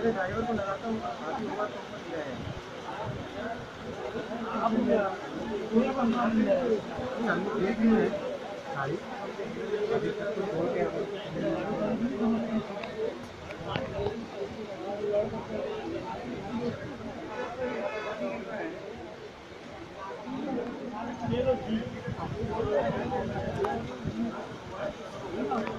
driver को लगाता हूँ काफी हुआ तो दिया है देख रही है साड़ी अभी तक तो छोड़ के ये लो